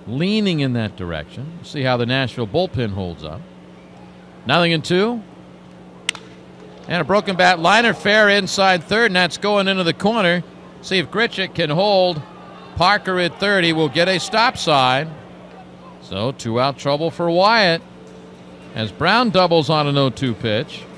leaning in that direction. See how the Nashville bullpen holds up. 0-2. And a broken bat liner fair inside third, and that's going into the corner. See if Grichuk can hold Parker at third. He will get a stop sign. So 2-out trouble for Wyatt as Brown doubles on an 0-2 pitch.